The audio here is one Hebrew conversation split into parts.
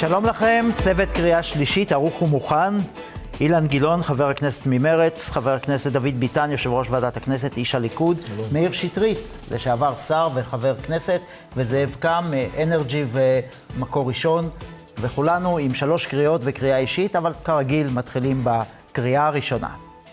שלום לכם, צוות קריאה שלישית, ערוך ומוכן. אילן גילאון, חבר הכנסת ממרץ, חבר הכנסת דוד ביטן, יושב ראש ועדת הכנסת, איש הליכוד, מאיר שטרית, לשעבר שר וחבר כנסת, וזאב קם, אנרג'י ומקור ראשון, וכולנו עם 3 קריאות וקריאה אישית, אבל כרגיל מתחילים בקריאה הראשונה.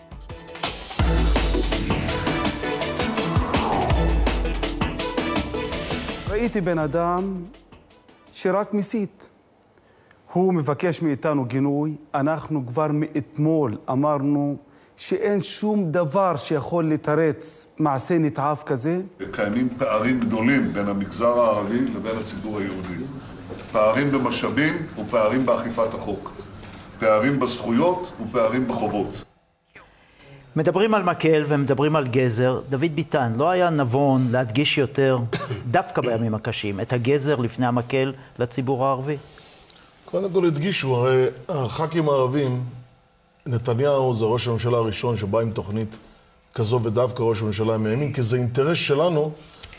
ראיתי בן אדם שרק מסית. הוא מבקש מאיתנו גינוי. אנחנו כבר מאתמול אמרנו שאין שום דבר שיכול לתרץ מעשה נתעב כזה. קיימים פערים גדולים בין המגזר הערבי לבין הציבור היהודי. פערים במשאבים ופערים באכיפת החוק. פערים בזכויות ופערים בחובות. מדברים על מקל ומדברים על גזר. דוד ביטן, לא היה נבון להדגיש יותר, דווקא בימים הקשים, את הגזר לפני המקל לציבור הערבי? קודם כל הדגישו, הרי הח"כים הערבים, נתניהו זה ראש הממשלה הראשון שבא עם תוכנית כזו ודווקא ראש הממשלה מהימין, כי זה אינטרס שלנו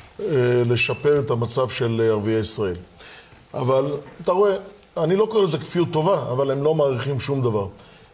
לשפר את המצב של ערביי ישראל. אבל אתה רואה, אני לא קורא לזה כפיות טובה, אבל הם לא מעריכים שום דבר.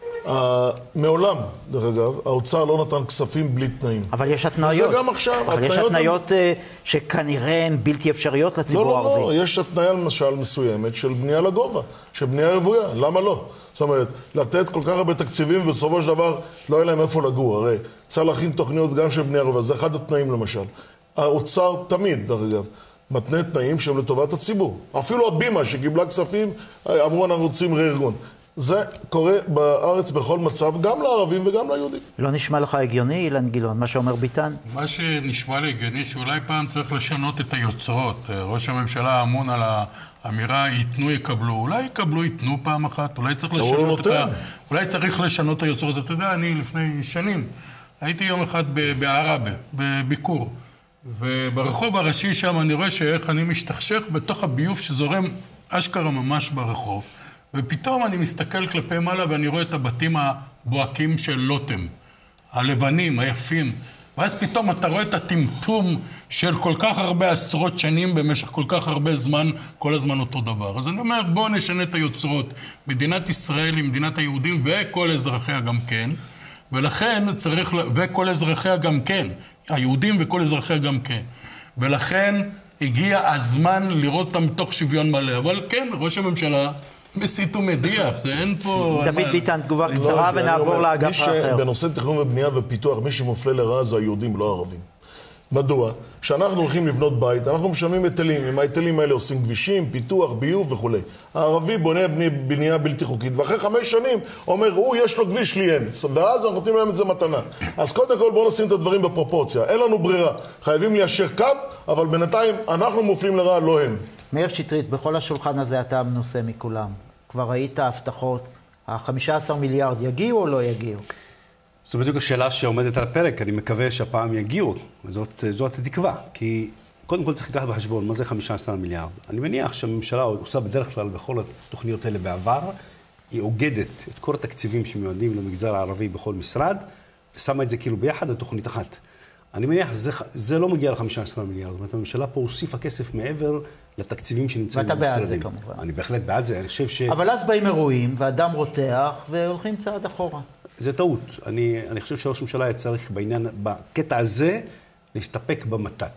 מעולם, דרך אגב, האוצר לא נתן כספים בלי תנאים. אבל יש התניות. וזה גם עכשיו. אבל יש התניות שכנראה הן בלתי אפשריות לציבור הערבי. לא, יש התניה למשל מסוימת של בנייה לגובה, של בנייה רוויה, למה לא? זאת אומרת, לתת כל כך הרבה תקציבים ובסופו של דבר לא יהיה להם איפה לגור. הרי צריך להכין תוכניות גם של בנייה רוויה, זה אחד התנאים למשל. האוצר תמיד, דרך אגב, מתנה תנאים שהם לטובת הציבור. אפילו הבימה שקיבלה כספים, אמרו אנחנו רוצים רה-ארגון. זה קורה בארץ בכל מצב, גם לערבים וגם ליהודים. לא נשמע לך הגיוני, אילן גילאון, מה שאומר ביטן? מה שנשמע לי הגיוני, שאולי פעם צריך לשנות את היוצרות. ראש הממשלה אמון על האמירה, ייתנו, יקבלו. אולי יקבלו, ייתנו פעם אחת. אולי צריך לשנות את היוצרות. אתה יודע, אני לפני שנים הייתי יום אחד בעראבה, בביקור. וברחוב הראשי שם אני רואה שאיך אני משתכשך בתוך הביוב שזורם אשכרה ממש ברחוב. ופתאום אני מסתכל כלפי מעלה ואני רואה את הבתים הבוהקים של לוטם, הלבנים, היפים. ואז פתאום אתה רואה את הטמטום של כל כך הרבה עשרות שנים במשך כל כך הרבה זמן, כל הזמן אותו דבר. אז אני אומר, בואו נשנה את היוצרות. מדינת ישראל היא מדינת היהודים וכל אזרחיה גם כן. ולכן צריך, וכל אזרחיה גם כן. היהודים וכל אזרחיה גם כן. ולכן הגיע הזמן לראות אותם מתוך שוויון מלא. אבל כן, ראש הממשלה מסית ומדיח, זה אין פה... דוד ביטן, תגובה קצרה ונעבור לאגף האחר. בנושא תכנון ובנייה ופיתוח, מי שמופלה לרעה זה היהודים, לא הערבים. מדוע? כשאנחנו הולכים לבנות בית, אנחנו משלמים היטלים. עם ההיטלים האלה עושים כבישים, פיתוח, ביוב וכו'. הערבי בונה בנייה בלתי חוקית, ואחרי 5 שנים אומר, יש לו כביש, לי אין. ואז אנחנו נותנים להם את זה מתנה. אז קודם כל בואו נשים את הדברים בפרופורציה. אין לנו ברירה. חייבים ליישר קו, אבל בינתיים אנחנו מופלים לרעה, לא הם. מאיר שטרית, בכל השולחן הזה אתה מנוסה מכולם. כבר ראית הבטחות, ה-15 מיליארד יגיעו או לא יגיעו? זו בדיוק השאלה שעומדת על הפרק, אני מקווה שהפעם יגיעו, זאת התקווה, כי קודם כל צריך לקחת בחשבון, מה זה 15 מיליארד? אני מניח שהממשלה עושה בדרך כלל בכל התוכניות האלה בעבר, היא אוגדת את כל התקציבים שמיועדים למגזר הערבי בכל משרד, ושמה את זה כאילו ביחד לתוכנית אחת. אני מניח שזה לא מגיע ל-15 מיליארד, זאת אומרת, הממשלה פה הוסיפה כסף מעבר לתקציבים שנמצאים במשרדים. ואתה בעד זה כמובן. אני בהחלט בעד זה, אני חושב אבל אז באים אירועים, ואדם רותח, והולכים צעד אחורה. זה טעות. אני חושב שראש הממשלה היה צריך בקטע הזה להסתפק במתת.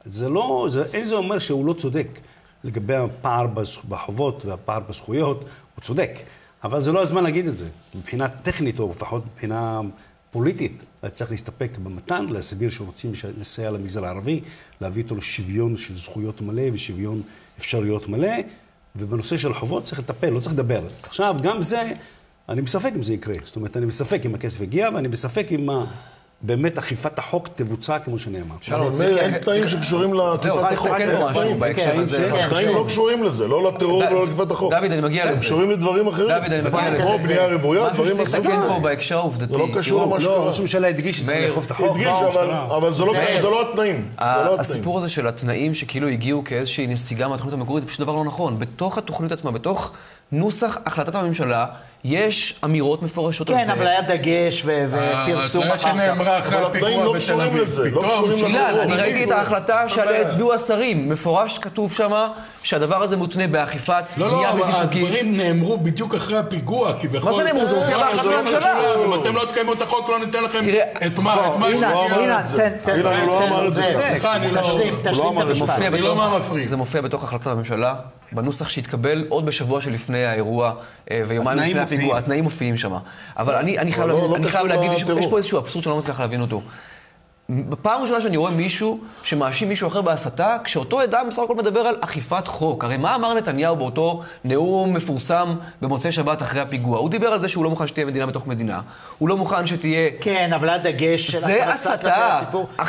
אין זה אומר שהוא לא צודק לגבי הפער בחובות והפער בזכויות, הוא צודק. אבל זה לא הזמן להגיד את זה. מבחינה טכנית או לפחות מבחינה פוליטית, צריך להסתפק במתן, להסביר שרוצים לסייע למגזר הערבי, להביא אותו לשוויון של זכויות מלא ושוויון אפשרויות מלא, ובנושא של חובות צריך לטפל, לא צריך לדבר. עכשיו, גם זה, אני בספק אם זה יקרה. זאת אומרת, אני בספק אם הכסף הגיע, ואני בספק אם באמת אכיפת החוק תבוצע כמו שנאמר. אין תנאים שקשורים לאכיפת החוק. התנאים לא קשורים לזה, לא לטרור ולא לאכיפת החוק. דוד, אני מגיע לזה. הם קשורים לדברים אחרים. דוד, אני מגיע לזה. כמו בנייה רוויה, דברים מה שצריך לתקן פה בהקשר העובדתי. זה לא קשור למה שקרה. לא, ראש הממשלה הדגיש שצריך לאכוף את החוק. הדגיש, אבל זה לא התנאים. הסיפור הזה של התנאים שכאילו הגיעו כאיזושהי נסיגה מהתוכנית המקורית, זה פשוט דבר לא נכון. בתוך התוכנית עצמה, בתוך נוסח החלטת הממשלה, יש אמירות מפורשות על זה. כן, אבל היה דגש ופרסום אחר כך. שנאמרה אחרי אבל התנאים לא קשורים לזה, לא קשורים אילן, לטרור. אני ראיתי את ההחלטה שעליה הצביעו השרים. מפורש כתוב שם שהדבר הזה מותנה באכיפת בנייה בלתי חוקית. הדברים נאמרו בדיוק אחרי הפיגוע, כביכול. מה זה נאמרו? זה מופיע בהחלטת הממשלה. אם אתם לא תקיימו את החוק, לא ניתן לכם את מה אילן, אילן, הוא לא אמר את זה ככה. סליחה, אני לא... תשלים את המשפט. אני לא מהמפריד. זה מופיע בתוך החלטת הממשלה, בנוסח שהתקבל עוד בשבוע שלפני האירוע ויומיים לפני הפיגוע. התנאים מופיעים שם. אבל אני חייב להגיד, יש פה איזשהו אבסורד שאני לא מצליח להבין אותו. בפעם ראשונה שאני רואה מישהו שמאשים מישהו אחר בהסתה, כשאותו אדם בסך הכל מדבר על אכיפת חוק. הרי מה אמר נתניהו באותו נאום מפורסם במוצאי שבת אחרי הפיגוע? הוא דיבר על זה שהוא לא מוכן שתהיה מדינה בתוך מדינה. הוא לא מוכן שתהיה... כן, אבל הדגש של זה הסתה.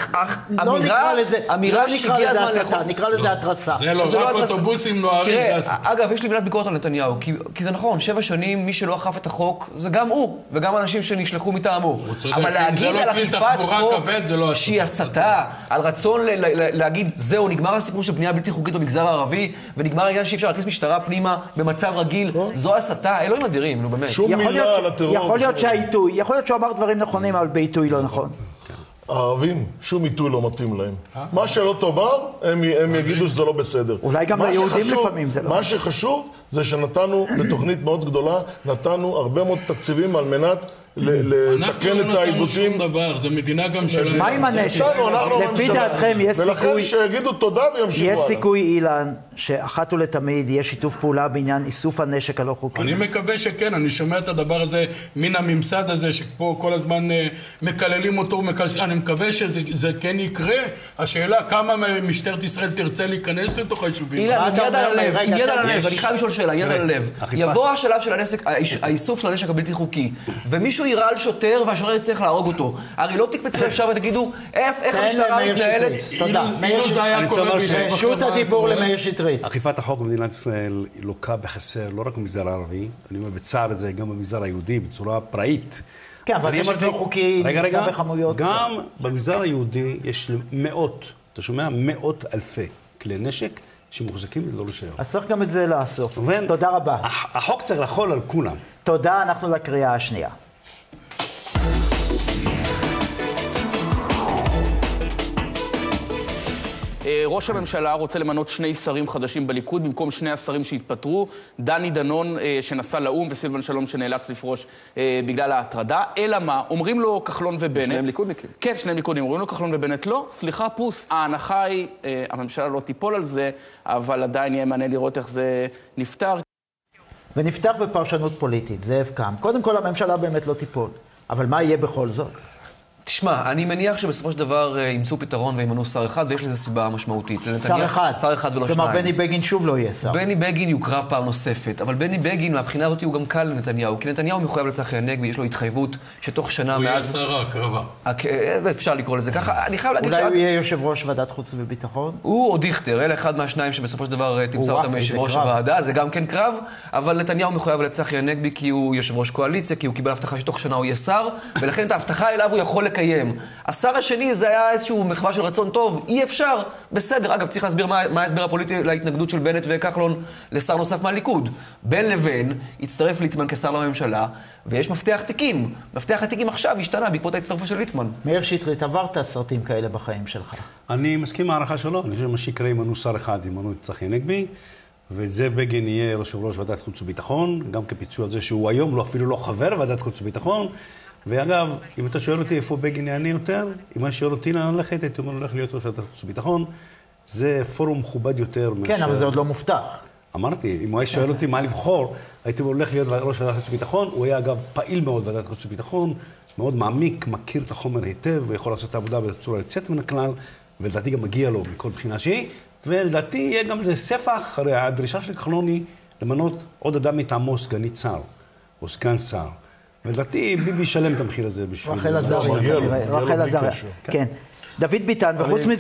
אמירה שהגיע הזמן לאכול. נקרא לזה התרסה. זה לא, רק אוטובוסים נוערים זה הסתה. אגב, יש לי מילת ביקורת על נתניהו, כי זה נכון, 7 שנים מי שלא אכף את החוק, זה גם הוא, וגם אנשים שנשלחו מטעמו. אבל להגיד על אכיפת חוק שהיא הסתה, על רצון להגיד, זהו, נגמר הסיפור של בנייה בלתי חוקית במגזר הערבי, ונגמר העניין שאי אפשר להכניס משטרה פנימה במצב רגיל, זו הסתה, אלוהים אדירים, נו באמת. שום מילה על הטרור. יכול להיות שהוא אמר דברים נכונים, אבל בעיתוי לא נכון. הערבים, שום עיתוי לא מתאים להם. מה שלא תאמר, הם יגידו שזה לא בסדר. אולי גם ליהודים לפעמים זה לא. מה שחשוב זה שנתנו לתוכנית מאוד גדולה, נתנו הרבה מאוד תקציבים על מנת לתקן את העיוותים. שום דבר, זה מדינה גם שלנו. מה עם הנשק? לפי דעתכם יש סיכוי... ולכן שיגידו תודה וימשיכו הלאה. יש סיכוי, אילן, שאחת ולתמיד יהיה שיתוף פעולה בעניין איסוף הנשק הלא חוקי. אני מקווה שכן, אני שומע את הדבר הזה מן הממסד הזה, שפה כל הזמן מקללים אותו, אני מקווה שזה כן יקרה. השאלה כמה משטרת ישראל תרצה להיכנס לתוך היישובים. אילן, עם יד על הלב, אני חייב לשאול שאלה, עם יד על הלב. יבוא השלב של האיסוף של הנשק הבלתי חוקי, ומישהו יראה על שוטר והשוטר צריך להרוג אותו. הרי לא תקפצו אפשר ותגידו, איך המשטרה מתנהלת? תודה. רשות הדיבור למאיר שטרית. אכיפת החוק במדינת ישראל לוקה בחסר, לא רק במגזר הערבי, אני אומר בצער את זה, גם במגזר היהודי, בצורה פראית. כן, אבל נשק לא חוקי נמצא בכמויות. גם במגזר היהודי יש מאות, אתה שומע? מאות אלפי כלי נשק שמוחזקים ללא רישיון. אז צריך גם את זה לאסוף. תודה רבה. החוק צריך לחול על כולם. תודה, אנחנו לקריאה השנייה. ראש הממשלה רוצה למנות 2 שרים חדשים בליכוד, במקום 2 השרים שהתפטרו, דני דנון שנסע לאום וסילבן שלום שנאלץ לפרוש בגלל ההטרדה. אלא מה? אומרים לו כחלון ובנט... שניהם ליכודניקים. כן, שניהם ליכודניקים. אומרים לו כחלון ובנט, לא, סליחה, פוס. ההנחה היא, הממשלה לא תיפול על זה, אבל עדיין יהיה מעניין לראות איך זה נפתר. ונפתח בפרשנות פוליטית, זאב קם. קודם כל, הממשלה באמת לא תיפול. אבל מה יהיה בכל זאת? תשמע, אני מניח שבסופו של דבר ימצאו פתרון וימנו שר אחד, ויש לזה סיבה משמעותית. שר אחד? שר אחד ולא 2. כלומר, בני בגין שוב לא יהיה שר. בני בגין יוקרב פעם נוספת, אבל בני בגין, מהבחינה הזאת הוא גם קל לנתניהו, כי נתניהו מחויב לצחי הנגבי, יש לו התחייבות שתוך שנה מאז... הוא יהיה שר ההקרבה. אפשר לקרוא לזה ככה. אני חייב להגיד אולי הוא יהיה יושב ראש ועדת חוץ וביטחון? הוא או דיכטר, אלה אחד מהשניים שבסופו של דבר תמצא אותם יושב ראש הוועדה, זה גם כן קרב, אבל נתניהו מחויב לצחי הנגבי כי הוא יושב ראש קואליציה, כי הוא קיבל הבטחה שתוך שנה הוא יהיה שר, ולכן את ההבטחה אליו הוא יכול לקיים. השר השני זה היה איזשהו מחווה של רצון טוב, אי אפשר, בסדר. אגב, צריך להסביר מה ההסבר הפוליטי להתנגדות של בנט וכחלון לשר נוסף מהליכוד. בין לבין הצטרף ליצמן כשר לממשלה, ויש מפתח תיקים. מפתח התיקים עכשיו השתנה בעקבות ההצטרפות של ליצמן. מאיר שטרית, עברת סרטים כאלה בחיים שלך. אני מסכים מהערכה שלו, אני חושב מה שיקרה ימנו שר אחד, ימנו את צחי הנגבי, וזאב בגין יהיה יושב ראש ועדת חוץ וביטחון, גם כפיצוי על זה שהוא היום אפילו לא חבר ועדת חוץ וביטחון. ואגב, אם אתה שואל אותי איפה בגין יענה יותר, אם אתה שואל אותי לאן ללכת, הייתי אומר הולך להיות ראש ועדת חוץ וביטחון, זה פורום מכובד יותר מאשר... כן, אבל זה עוד לא מובטח. אמרתי, אם הוא היה שואל אותי מה לבחור, הייתי הולך להיות ראש ועדת חוץ וביטחון, הוא היה אגב פעיל מאוד ועדת חוץ וביטחון, מאוד מעמיק, מכיר את החומר היטב, ויכול לעשות את העבודה בצורה יוצאת מן הכלל, ולדעתי גם מגיע לו מכל בחינה שהיא, ולדעתי יהיה גם זה ספח, הרי הדרישה של כחלון היא למנות עוד אדם מטעמו סגנית שר, או סגן שר. ולדעתי ביבי ישלם את המחיר הזה בשביל... רחל עזריה. כן. דוד ביטן,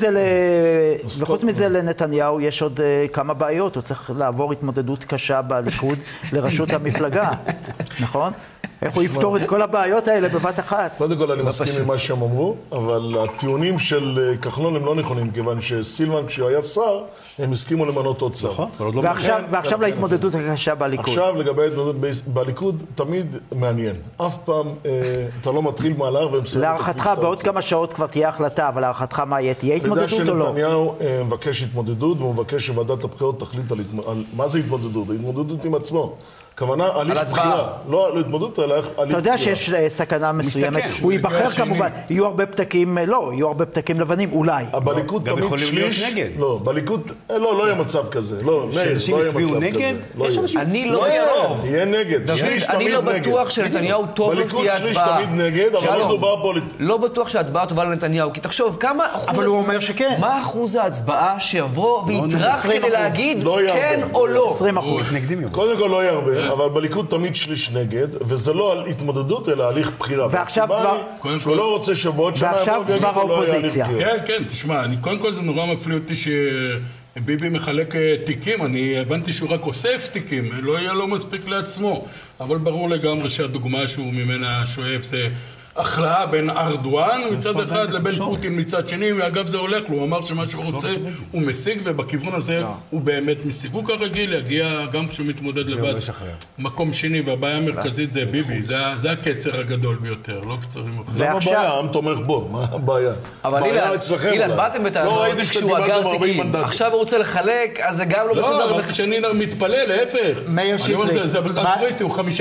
וחוץ מזה לנתניהו יש עוד כמה בעיות. הוא צריך לעבור התמודדות קשה בליכוד לראשות המפלגה, נכון? איך הוא יפתור את כל הבעיות האלה בבת אחת? קודם כל אני מסכים עם מה שהם אמרו, אבל הטיעונים של כחלון הם לא נכונים, כיוון שסילבן כשהוא היה שר, הם הסכימו למנות עוד שר. ועכשיו להתמודדות הקשה בליכוד. עכשיו לגבי ההתמודדות בליכוד, תמיד מעניין. אף פעם אתה לא מתחיל מהלך ומסיים. להערכתך, בעוד כמה שעות כבר תהיה החלטה, אבל להערכתך מה יהיה? תהיה התמודדות או לא? אתה יודע שנתניהו מבקש התמודדות, והוא מבקש שוועדת הבחירות תחליט על מה זה התמודדות? התמודדות עם עצמו. כוונה, הליך בחירה. לא להתמודדות, אלא הליך בחירה. אתה יודע שיש סכנה מסוימת. הוא ייבחר כמובן. יהיו הרבה פתקים, לא, יהיו הרבה פתקים לבנים, אולי. בליכוד תמיד שליש. לא, בליכוד, לא יהיה מצב כזה. לא, שאנשים יצביעו נגד? אני לא ארוב. יהיה נגד. אני לא בטוח שנתניהו טוב לו תהיה הצבעה. בליכוד שליש תמיד נגד, אבל לא מדובר פוליטית. לא בטוח שההצבעה טובה לנתניהו, כי תחשוב, כמה אחוז... אבל הוא אומר שכן. מה אחוז ההצבעה שיבוא ויתרח כדי להגיד כן או לא? 20%. קודם כל לא יהיה הרבה, אבל בליכוד תמיד שליש נגד, וזה לא על התמודדות, אלא הליך בחירה. ועכשיו כבר... שהוא לא רוצה שבעוד שנה יבוא ויגידו לא היה הליך בחירה. כן, כן, תשמע, קודם כל זה נורא מפליא אותי שביבי מחלק תיקים, אני הבנתי שהוא רק אוסף תיקים, לא יהיה לו מספיק לעצמו, אבל ברור לגמרי שהדוגמה שהוא ממנה שואף זה... הכלאה בין ארדואן מצד אחד לבין פוטין מצד שני, ואגב זה הולך לו, הוא אמר שמה שהוא רוצה הוא משיג, ובכיוון הזה הוא באמת משיג. הוא כרגיל יגיע גם כשהוא מתמודד לבד מקום שני, והבעיה המרכזית זה ביבי, זה הקצר הגדול ביותר, לא קצרים אחרים. למה הבעיה? העם תומך בו, מה הבעיה? אבל אילן, באתם בטענות כשהוא אגר תיקים, עכשיו הוא רוצה לחלק, אז זה גם לא בסדר. לא, אמרתי שאני מתפלא, להפך. מאיר שטרית. זה אלטרואיסטי, הוא 5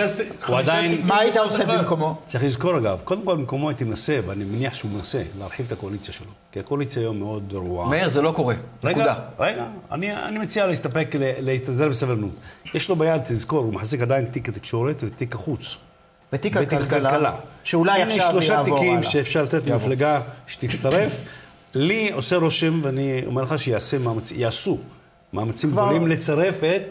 מה היית עושה במקומו? צריך לזכור אגב, קודם כל במקומו הייתי מנסה, ואני מניח שהוא מנסה, להרחיב את הקואליציה שלו. כי הקואליציה היום מאוד רעועה. מאיר, זה לא קורה. רגע, אני מציע להסתפק, להתאזר בסבלנות. יש לו ביד, תזכור, הוא מחזיק עדיין תיק התקשורת ותיק החוץ. ותיק הכלכלה. שאולי עכשיו יעבור הנה 3 תיקים שאפשר לתת למפלגה שתצטרף. לי עושה רושם, ואני אומר לך שיעשו מאמצים גדולים לצרף את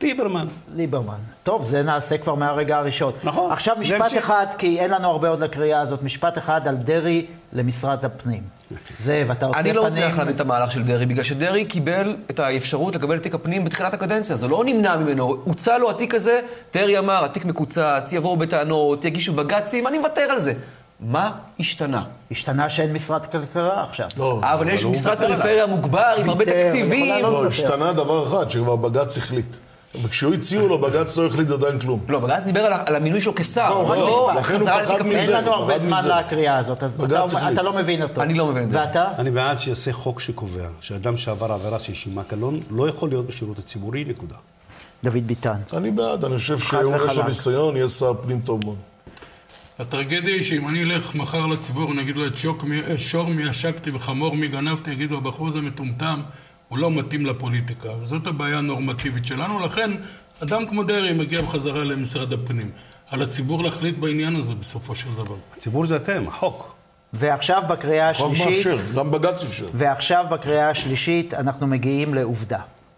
ליברמן. טוב, זה נעשה כבר מהרגע הראשון. נכון. עכשיו משפט אחד, כי אין לנו הרבה עוד לקריאה הזאת, משפט אחד על דרי למשרד הפנים. זה, ואתה עושה פנים... אני לא רוצה להחליט את המהלך של דרי, בגלל שדרי קיבל את האפשרות לקבל את תיק הפנים בתחילת הקדנציה. זה לא נמנע ממנו. הוצא לו התיק הזה, דרי אמר, התיק מקוצץ, יבואו בטענות, יגישו בג"צים, אני מוותר על זה. מה השתנה? השתנה שאין משרד כלכלה עכשיו. אבל יש משרד פריפריה מוגבר עם הרבה תקציבים. לא, השתנה דבר אחד, שכבר בג"ץ החליט. וכשהוא הציעו לו, בג"ץ לא החליט עדיין כלום. לא, בג"ץ דיבר על המינוי שלו כשר. לכן הוא פחד מזה. אין לנו הרבה זמן לקריאה הזאת, אז אתה לא מבין אותו. אני לא מבין את זה. ואתה? אני בעד שיעשה חוק שקובע שאדם שעבר עבירה של שימה קלון לא יכול להיות בשירות הציבורי, נקודה. דוד ביטן. אני בעד, אני חושב שהוא יש לו ניסיון, יהיה שר פנים טוב מאוד. הטרגדיה היא שאם אני אלך מחר לציבור, נגיד לו את שור מי עשקתי וחמור מי גנבתי, יגידו, הבחור הזה מטומטם, הוא לא מתאים לפוליטיקה. זאת הבעיה הנורמטיבית שלנו, לכן אדם כמו דרי מגיע בחזרה למשרד הפנים. על הציבור להחליט בעניין הזה בסופו של דבר. הציבור זה אתם, החוק. ועכשיו בקריאה השלישית... החוק מאפשר, גם בג"ץ אפשר. ועכשיו בקריאה השלישית אנחנו מגיעים לעובדה.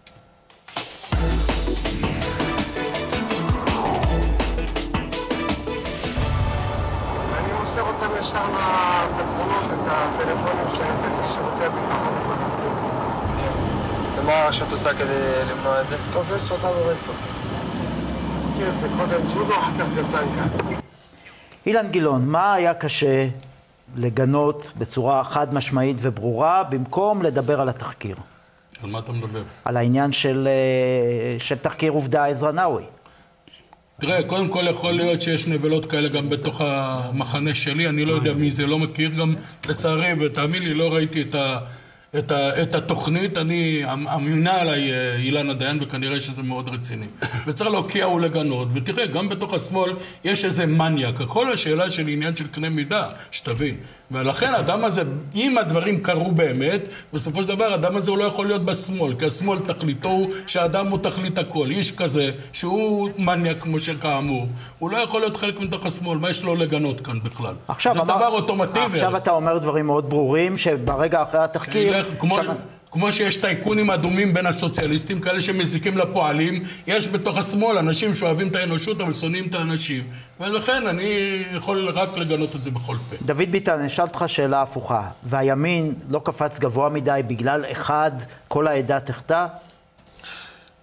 ישר לתמונות את הטלפונים שלהם בשירותי הביטחון הפלסטינים. ומה הרשות עושה כדי למנוע את זה? תופס אותנו רצח. מכיר את זה קודם ג'ודו, אחר כך גזנקה. אילן גילאון, מה היה קשה לגנות בצורה חד משמעית וברורה במקום לדבר על התחקיר? על מה אתה מדבר? על העניין של תחקיר עובדה עזרא נאווי. תראה, קודם כל יכול להיות שיש נבלות כאלה גם בתוך המחנה שלי, אני לא יודע מי זה, לא מכיר גם לצערי, ותאמין לי, לא ראיתי את התוכנית, אני אמינה עליי אילנה דיין, וכנראה שזה מאוד רציני. וצריך להוקיע ולגנות, ותראה, גם בתוך השמאל יש איזה מניאק, הכל השאלה של עניין של קנה מידה, שתבין. ולכן האדם הזה, אם הדברים קרו באמת, בסופו של דבר האדם הזה הוא לא יכול להיות בשמאל, כי השמאל תכליתו הוא שהאדם הוא תכלית הכל. איש כזה שהוא מניאק כמו שכאמור, הוא לא יכול להיות חלק מתוך השמאל, מה יש לו לגנות כאן בכלל? זה דבר אוטומטיבי. עכשיו אתה אומר דברים מאוד ברורים, שברגע אחרי התחקיר... כמו שיש טייקונים אדומים בין הסוציאליסטים, כאלה שמזיקים לפועלים, יש בתוך השמאל אנשים שאוהבים את האנושות, אבל שונאים את האנשים. ולכן אני יכול רק לגנות את זה בכל פה. דוד ביטן, אני אשאל אותך שאלה הפוכה. והימין לא קפץ גבוה מדי בגלל אחד, כל העדה תחתה?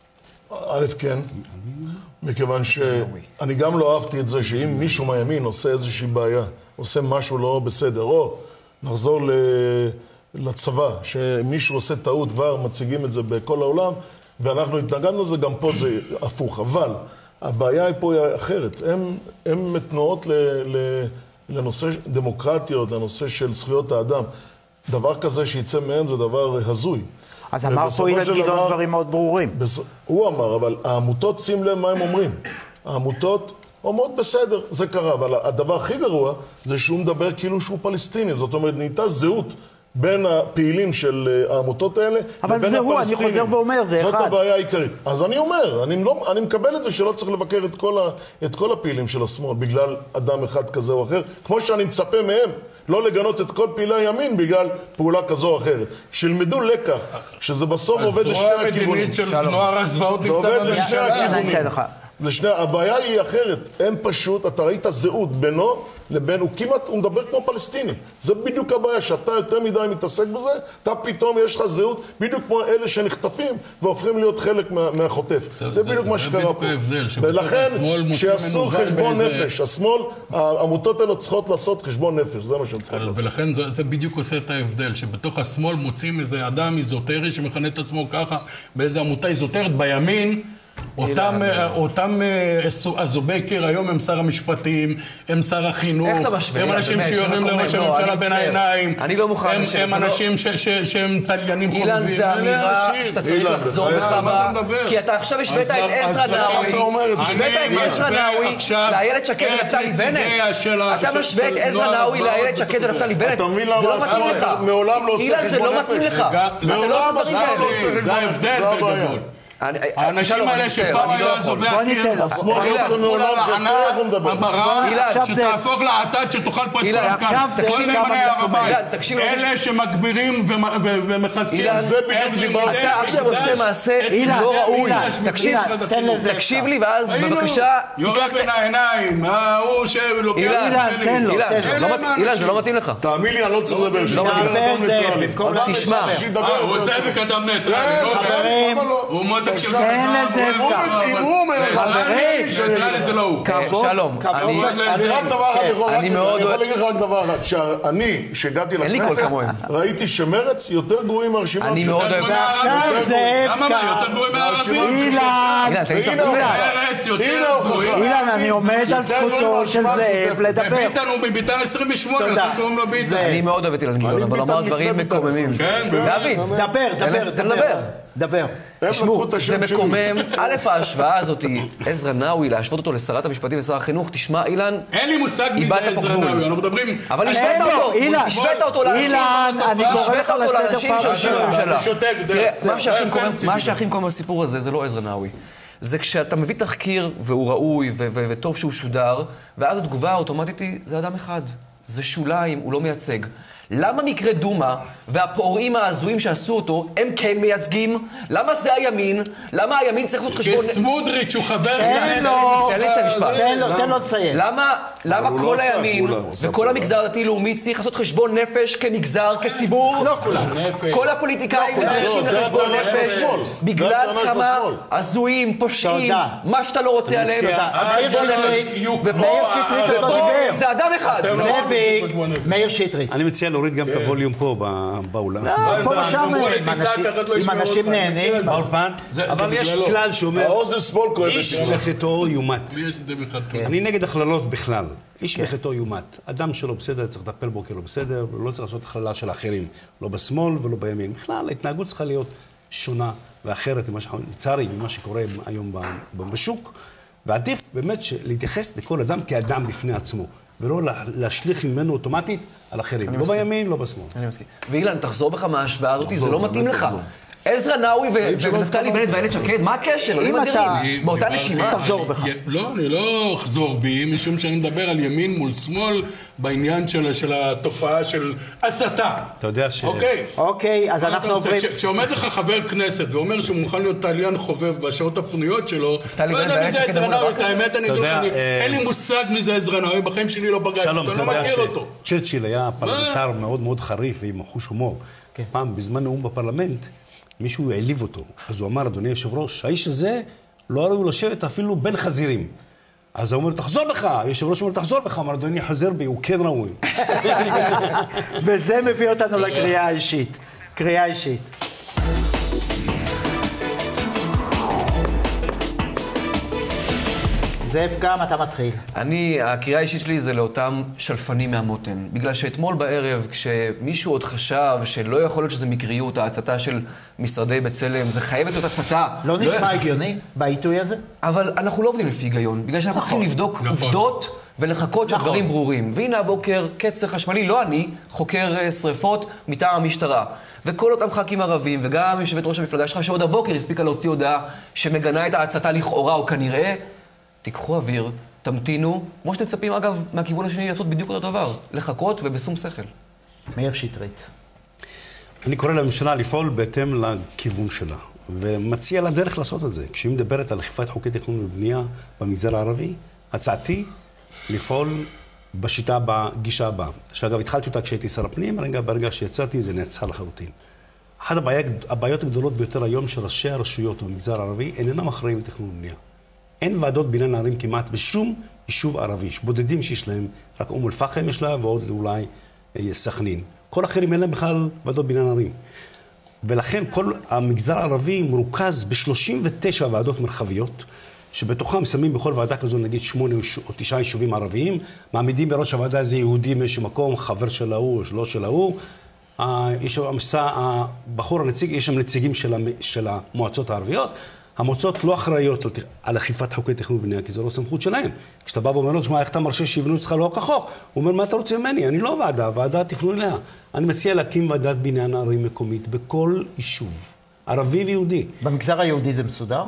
א', כן, מכיוון שאני גם לא אהבתי את זה שאם מישהו מהימין עושה איזושהי בעיה, עושה משהו לא בסדר, או נחזור לצבא, שמישהו עושה טעות כבר, מציגים את זה בכל העולם, ואנחנו התנגדנו לזה, גם פה זה הפוך. אבל הבעיה היא פה אחרת. הם תנועות לנושא דמוקרטיות, לנושא של זכויות האדם. דבר כזה שיצא מהם זה דבר הזוי. אז אמר פה אילן גילאון דברים מאוד ברורים. הוא אמר, אבל העמותות, שים לב מה הם אומרים. העמותות אומרות בסדר, זה קרה, אבל הדבר הכי גרוע זה שהוא מדבר כאילו שהוא פלסטיני. זאת אומרת, נהייתה זהות בין הפעילים של העמותות האלה אבל לבין זה הפלסטינים. הוא, אני חוזר ואומר, זה זאת אחד. הבעיה העיקרית. אז אני אומר, אני מקבל את זה שלא צריך לבקר את כל הפעילים של השמאל בגלל אדם אחד כזה או אחר, כמו שאני מצפה מהם. לא לגנות את כל פעילי הימין בגלל פעולה כזו או אחרת. שילמדו לקח, שזה בסוף עובד לשני הכיוונים. הזרוע המדינית של נוער הזוועות זה עובד לשני הכיוונים. כן, הבעיה היא אחרת. הם פשוט, אתה ראית זהות בינו לבין, הוא מדבר כמו פלסטיני. זה בדיוק הבעיה, שאתה יותר מדי מתעסק בזה, אתה פתאום יש לך זהות, בדיוק כמו אלה שנחטפים והופכים להיות חלק מהחוטף. זה בדיוק מה שקרה פה. ולכן, שיעשו חשבון נפש. השמאל, העמותות האלה צריכות לעשות חשבון נפש, זה מה שהם צריכים לעשות. ולכן זה בדיוק עושה את ההבדל, שבתוך השמאל מוצאים איזה אדם איזוטרי שמכנה את עצמו ככה, באיזה עמותה איזוטרית בימין, אותם אזובייקר היום הם שר המשפטים, הם שר החינוך, הם אנשים שיורים לראש הממשלה בין העיניים, הם אנשים שהם תליינים חובבים. אילן, זה אמירה שאתה צריך לחזור בך בה, כי אתה עכשיו השווית את עזרא נאווי לאיילת שקד ונפתלי בנט. אתה משווה את עזרא נאווי לאיילת שקד ונפתלי בנט, זה לא מתאים לך. אילן, זה לא מתאים לך. מעולם לא עושה זה ההבדל בגדול. האנשים האלה שפעם היו אזובי הקיר, השמאל לא עושה מעולם איך הוא מדבר. המראה שתהפוך לעתד שתוכל פה את כאן. כל נאמני הר הבית. אלה שמגבירים ומחזקים. זה בדיוק דיברתי. אתה עכשיו עושה מעשה לא ראוי. תקשיב לי ואז בבקשה... יורד בין העיניים, ההוא שלוקח... אילן, זה לא מתאים לך. תאמין לי, אני לא צריך לדבר. תשמע. הוא עושה וכדם נטרלי. הוא מאוד תן לזה שלום, אני רק דבר אחד יכול להגיד לך רק דבר אחד, שאני, שהגעתי לכנסת, ראיתי שמרץ יותר גרועים מהרשימה אני מאוד אוהב. למה מה? יותר גרועים מהערבים? אילן, אני עומד על זכותו של זאב לדבר. ביטן הוא בביטן 28, אני מאוד אוהב את אילן גילאון, אבל אמר דברים מקוממים. דוד, דבר. תשמעו, זה מקומם. א', ההשוואה הזאת, עזרא נאווי, להשוות אותו לשרת המשפטים ושר החינוך, תשמע, אילן, אין לי מושג מי זה עזרא נאווי, אנחנו מדברים... אבל השווית אותו לאנשים שיושבים בממשלה. מה שהכי מקומם בסיפור הזה, זה לא עזרא נאווי. זה כשאתה מביא תחקיר, והוא ראוי, וטוב שהוא שודר, ואז התגובה האוטומטית היא, זה אדם אחד. זה שוליים, הוא לא מייצג. למה מקרה דומה והפורעים ההזויים שעשו אותו הם כן מייצגים? למה זה הימין? למה הימין צריך לעשות חשבון... סמוטריץ' הוא חבר כנסת. תן לו לציין. למה כל הימין וכל המגזר הדתי-לאומי צריך לעשות חשבון נפש כמגזר, כציבור? לא כולם. כל הפוליטיקאים נדרשים לחשבון נפש בגלל כמה הזויים, פושעים, מה שאתה לא רוצה עליהם, אז חשבון נפש. ופה זה אדם אחד. מאיר שטרית. אני מציע להוריד גם את הווליום פה באולם. פה ושם עם אנשים נהנים. אבל יש כלל שאומר... האוזן שמאל כואבת. איש בחטאו יומת. אני נגד הכללות בכלל. איש בחטאו יומת. אדם שלא בסדר צריך לטפל בו כלא בסדר, ולא צריך לעשות הכללה של האחרים. לא בשמאל ולא בימין. בכלל, ההתנהגות צריכה להיות שונה ואחרת, לצערי, ממה שקורה היום בשוק. ועדיף באמת להתייחס לכל אדם כאדם בפני עצמו. ולא להשליך ממנו אוטומטית על אחרים. לא בימין, לא בשמאל. אני מסכים. ואילן, תחזור בך מההשוואה הזאת, זה לא מתאים לך. עזרא נאווי ונפתלי בנט ואיילת שקד, מה הקשר? אם אתה... באותה נשימה. תחזור בך. לא, אני לא אחזור בי, משום שאני מדבר על ימין מול שמאל, בעניין של התופעה של הסתה. אתה יודע ש... אוקיי, אז אנחנו עוברים... כשעומד לך חבר כנסת ואומר שהוא מוכן להיות תליין חובב בשעות הפנויות שלו, לא יודע מי זה עזרא נאווי, את האמת אני אגיד לך, אין לי מושג מי זה עזרא נאוי, בחיים שלי לא פגשתי אותו, אני לא מכיר אותו. צ'רצ'יל היה פרלמנטר מאוד מאוד חריף ועם חוש הומור. פעם, בזמן נאום בפרלמנט, מישהו העליב אותו. אז הוא אמר, אדוני היושב ראש, האיש הזה לא ראוי לשבת אפילו בין חזירים. אז הוא אומר, תחזור בך. היושב ראש אומר, תחזור בך. אמר, אדוני, חזר בי, הוא כן ראוי. וזה מביא אותנו לקריאה האישית. קריאה אישית. זאב, גם אתה מתחיל. הקריאה האישית שלי זה לאותם שלפנים מהמותן. בגלל שאתמול בערב, כשמישהו עוד חשב שלא יכול להיות שזה מקריות, ההצתה של משרדי בצלם, זה חייבת להיות הצתה. לא נשמע הגיוני בעיתוי הזה? אבל אנחנו לא עובדים לפי היגיון, בגלל שאנחנו צריכים לבדוק עובדות ולחכות שהדברים ברורים. והנה הבוקר, קצר חשמלי, לא אני, חוקר שריפות מטעם המשטרה. וכל אותם ח"כים ערבים, וגם יושבת ראש המפלגה שלך, שעוד הבוקר הספיקה להוציא הודעה שמגנה את ההצתה לכאורה או כנראה, תיקחו אוויר, תמתינו, כמו שאתם מצפים אגב מהכיוון השני לעשות בדיוק אותו דבר, לחכות ובשום שכל. מאיר שטרית. אני קורא לממשלה לפעול בהתאם לכיוון שלה, ומציע לה דרך לעשות את זה. כשהיא מדברת על אכיפת חוקי תכנון ובנייה במגזר הערבי, הצעתי לפעול בשיטה הבאה, גישה הבאה. שאגב, התחלתי אותה כשהייתי שר הפנים, ברגע שיצאתי זה נעצר לחלוטין. אחת הבעיות הגדולות ביותר היום של ראשי הרשויות במגזר הערבי אינם אחראים לתכנון ובנייה. אין ועדות בניין הערים כמעט בשום יישוב ערבי. בודדים שיש להם, רק אום אל-פחם יש לה, ועוד אולי סכנין. כל אחרים אין להם בכלל ועדות בניין הערים. ולכן כל המגזר הערבי מרוכז ב-39 ועדות מרחביות, שבתוכם שמים בכל ועדה כזו נגיד 8 או 9 יישובים ערביים, מעמידים בראש הוועדה הזה יהודי מאיזשהו מקום, חבר של ההוא או לא של ההוא. יש הבחור הנציג, יש שם נציגים של המועצות הערביות. המועצות לא אחראיות על אכיפת חוקי תכנון ובנייה, כי זו לא סמכות שלהם. כשאתה בא ואומר לו, תשמע, איך אתה מרשה שיבנו אצלך לא כחוק? הוא אומר, מה אתה רוצה ממני? אני לא ועדה תפנו אליה. אני מציע להקים ועדת בניין ערים מקומית בכל יישוב, ערבי ויהודי. במגזר היהודי זה מסודר?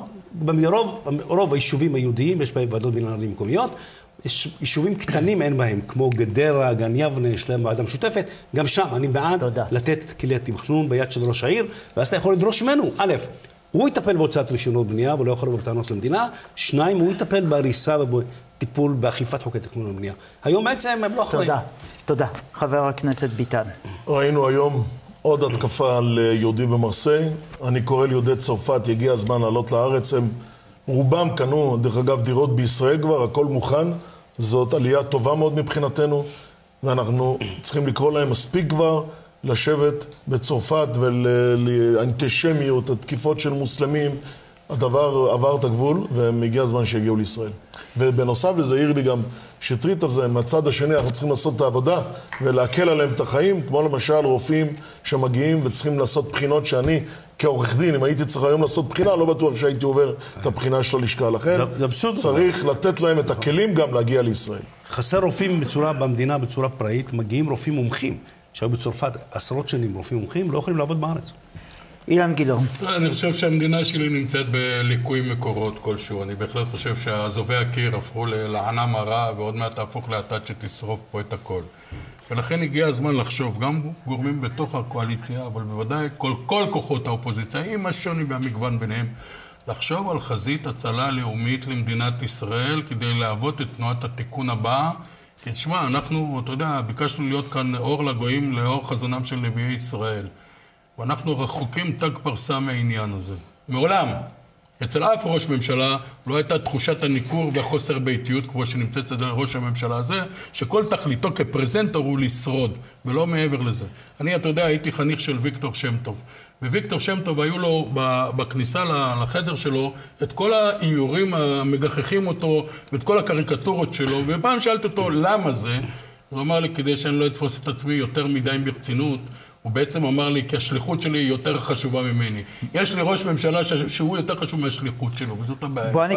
ברוב היישובים היהודיים יש בהם ועדות בניין ערים מקומיות. יש יישובים קטנים אין בהם, כמו גדרה, גן יבנה, יש להם ועדה משותפת. גם שם אני בעד לתת כלי התכנון ביד של ראש העיר, ואז אתה יכול לדרוש ממנו, א', הוא יטפל בהוצאת רישיונות בנייה, ולא יכול לבוא בטענות למדינה. 2, הוא יטפל בהריסה ובטיפול באכיפת חוקי תכנון ובנייה. היום בעצם הם לא אחראים. תודה. חבר הכנסת ביטן. ראינו היום עוד התקפה על יהודי במרסיי. אני קורא ליהודי צרפת, יגיע הזמן לעלות לארץ. הם רובם קנו, דרך אגב, דירות בישראל כבר, הכל מוכן. זאת עלייה טובה מאוד מבחינתנו, ואנחנו צריכים לקרוא להם מספיק כבר. לשבת בצרפת ולאנטישמיות, התקיפות של מוסלמים, הדבר עבר את הגבול ומגיע הזמן שיגיעו לישראל. ובנוסף לזה העיר לי גם שטרית הזה, מהצד השני אנחנו צריכים לעשות את העבודה ולהקל עליהם את החיים, כמו למשל רופאים שמגיעים וצריכים לעשות בחינות שאני כעורך דין, אם הייתי צריך היום לעשות בחינה, לא בטוח שהייתי עובר את הבחינה של הלשכה. לכן צריך לתת להם את הכלים גם להגיע לישראל. חסר רופאים במדינה בצורה פראית, מגיעים רופאים מומחים. שהיו בצרפת עשרות שנים רופאים מומחים, לא יכולים לעבוד בארץ. אילן גילאון. אני חושב שהמדינה שלי נמצאת בליקוי מקורות כלשהו. אני בהחלט חושב שהעזובי הקיר הפכו לענה מרה, ועוד מעט תהפוך לאטד שתשרוף פה את הכל. ולכן הגיע הזמן לחשוב, גם גורמים בתוך הקואליציה, אבל בוודאי כל כוחות האופוזיציה, עם השוני והמגוון ביניהם, לחשוב על חזית הצלה לאומית למדינת ישראל, כדי להוות את תנועת התיקון הבאה. כי תשמע, אנחנו, אתה יודע, ביקשנו להיות כאן אור לגויים לאור חזונם של נביאי ישראל. ואנחנו רחוקים תג פרסה מהעניין הזה. מעולם, אצל אף ראש ממשלה לא הייתה תחושת הניכור והחוסר ביתיות כמו שנמצאת אצל ראש הממשלה הזה, שכל תכליתו כפרזנטור הוא לשרוד, ולא מעבר לזה. אני, אתה יודע, הייתי חניך של ויקטור שם טוב. וויקטור שם טוב היו לו בכניסה לחדר שלו את כל האיורים המגחכים אותו ואת כל הקריקטורות שלו, ופעם שאלתי אותו למה זה, הוא אמר לי כדי שאני לא אתפוס את עצמי יותר מדי ברצינות, הוא בעצם אמר לי כי השליחות שלי היא יותר חשובה ממני. יש לי ראש ממשלה שהוא יותר חשוב מהשליחות שלו, וזאת הבעיה. בוא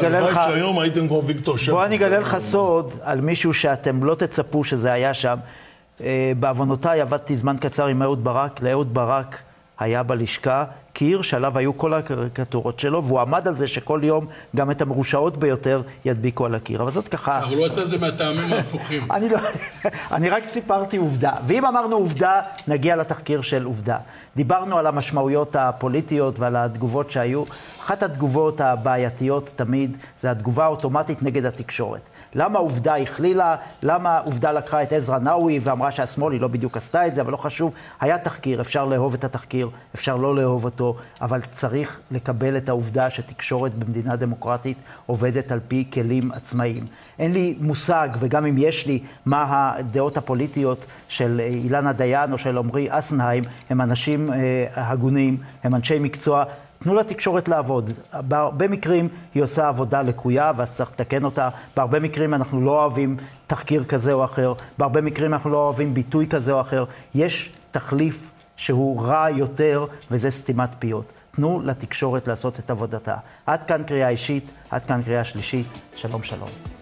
אני אגלה לך סוד על מישהו שאתם לא תצפו שזה היה שם. בעוונותיי עבדתי זמן קצר עם אהוד ברק. לאהוד ברק היה בלשכה קיר שעליו היו כל הקריקטורות שלו, והוא עמד על זה שכל יום גם את המרושעות ביותר ידביקו על הקיר. אבל זאת ככה... אבל הוא עושה את זה מהטעמים ההפוכים. אני רק סיפרתי עובדה. ואם אמרנו עובדה, נגיע לתחקיר של עובדה. דיברנו על המשמעויות הפוליטיות ועל התגובות שהיו. אחת התגובות הבעייתיות תמיד זה התגובה האוטומטית נגד התקשורת. למה עובדה הכלילה, למה עובדה לקחה את עזרא נאווי ואמרה שהשמאל היא לא בדיוק עשתה את זה, אבל לא חשוב. היה תחקיר, אפשר לאהוב את התחקיר, אפשר לא לאהוב אותו, אבל צריך לקבל את העובדה שתקשורת במדינה דמוקרטית עובדת על פי כלים עצמאיים. אין לי מושג, וגם אם יש לי, מה הדעות הפוליטיות של אילנה דיין או של עמרי אסנהיים, הם אנשים הגונים, הם אנשי מקצוע. תנו לתקשורת לעבוד. בהרבה מקרים היא עושה עבודה לקויה, ואז צריך לתקן אותה. בהרבה מקרים אנחנו לא אוהבים תחקיר כזה או אחר. בהרבה מקרים אנחנו לא אוהבים ביטוי כזה או אחר. יש תחליף שהוא רע יותר, וזה סתימת פיות. תנו לתקשורת לעשות את עבודתה. עד כאן קריאה אישית, עד כאן קריאה שלישית. שלום שלום.